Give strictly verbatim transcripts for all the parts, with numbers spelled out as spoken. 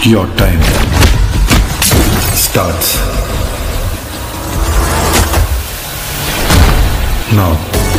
Your time starts now.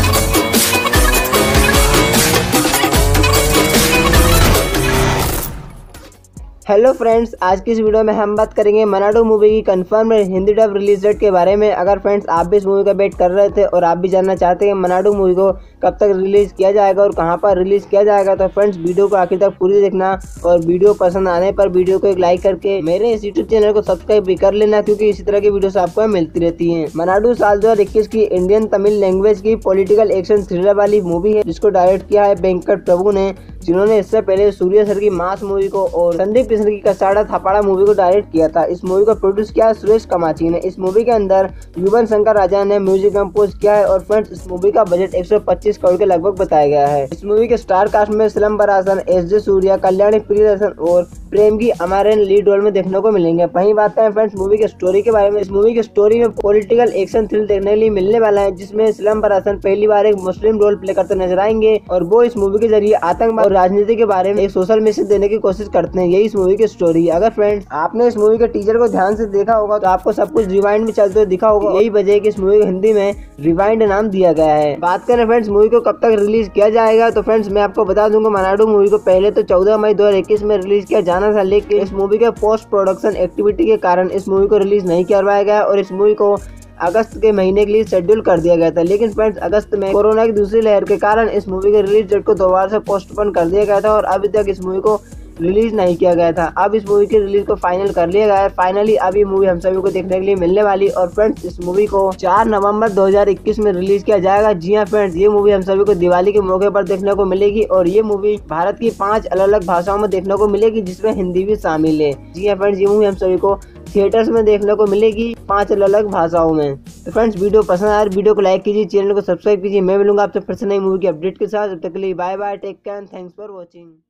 Hello friends, आज की इस वीडियो में हम बात करेंगे मनाडू मूवी की confirm Hindi dub release date के बारे में। अगर फ्रेंड्स आप भी इस मूवी का वेट कर रहे थे और आप भी जानना चाहते हैं मनाडू मूवी को कब तक रिलीज किया जाएगा और कहां पर रिलीज किया जाएगा, तो फ्रेंड्स वीडियो को आखिर तक पूरी देखना और वीडियो पसंद आने पर वीडियो को एक लाइक करके मेरे इस यूट्यूब चैनल को सब्सक्राइब भी कर लेना, क्योंकि इसी तरह की वीडियो आपको मिलती रहती है। मनाडू साल दो हजार इक्कीस की इंडियन तमिल लैंग्वेज की पॉलिटिकल एक्शन थ्रिलर वाली मूवी है, जिसको डायरेक्ट किया है वेंकट प्रभु ने, जिन्होंने इससे पहले सूर्य सर की मास मूवी को और संदीप किशन की कसाड़ा थपाड़ा मूवी को डायरेक्ट किया था। इस मूवी को प्रोड्यूस किया सुरेश कमाची ने। इस मूवी के अंदर युवन शंकर राजा ने म्यूजिक कंपोज किया है और फ्रेंड्स इस मूवी का बजट एक सौ पच्चीस करोड़ के लगभग बताया गया है। इस मूवी के स्टार कास्ट में सिलंबरासन, एस जे सूर्या, कल्याणी प्रियदर्शन और प्रेम की अमारेन लीड रोल में देखने को मिलेंगे। वहीं बात करें फ्रेंड्स मूवी के स्टोरी के बारे में, इस मूवी की स्टोरी में पॉलिटिकल एक्शन थ्रिल देखने के लिए मिलने वाला है, जिसमें सिलंबरासन पहली बार एक मुस्लिम रोल प्ले करते नजर आएंगे और वो इस मूवी के जरिए आतंकवाद और राजनीति के बारे में एक सोशल मैसेज देने की कोशिश करते हैं। यही इस मूवी की स्टोरी है। अगर फ्रेंड्स आपने इस मूवी के टीजर को ध्यान से देखा होगा तो आपको सब कुछ रिवाइंड में चलते हुए दिखा होगा। यही वजह है कि इस मूवी को हिंदी में रिवाइंड नाम दिया गया है। बात करें फ्रेंड्स मूवी को कब तक रिलीज किया जाएगा, तो फ्रेंड्स मैं आपको बता दूंगा मनाडू मूवी को पहले तो चौदह मई दो हजार इक्कीस में रिलीज किया जाना था, लेकिन इस मूवी के पोस्ट प्रोडक्शन एक्टिविटी के कारण इस मूवी को रिलीज नहीं करवाया गया और इस मूवी को अगस्त के महीने के लिए शेड्यूल कर दिया गया था। लेकिन फ्रेंड्स अगस्त में कोरोना की दूसरी लहर के कारण इस मूवी के रिलीज डेट को दोबारा से पोस्टपोन कर दिया गया था और अभी तक इस मूवी को रिलीज नहीं किया गया था। अब इस मूवी की रिलीज को फाइनल कर लिया गया है। फाइनली अब ये मूवी हम सभी को देखने के लिए मिलने वाली और फ्रेंड्स इस मूवी को चार नवंबर दो हजार इक्कीस में रिलीज किया जाएगा। जी हाँ फ्रेंड्स, ये मूवी हम सभी को दिवाली के मौके पर देखने को मिलेगी और ये मूवी भारत की पांच अलग अलग भाषाओं में देखने को मिलेगी, जिसमें हिंदी भी शामिल है। जी हाँ फ्रेंड्स, ये मूवी हम सभी को थिएटर्स में देखने को मिलेगी पांच अलग अलग भाषाओं में। तो फ्रेंड्स वीडियो पसंद आए वीडियो को लाइक कीजिए, चैनल को सब्सक्राइब कीजिए। मैं मिलूंगा आपसे फिर से नई मूवी की अपडेट के साथ। तब तक के लिए bye bye, take care, thanks for watching.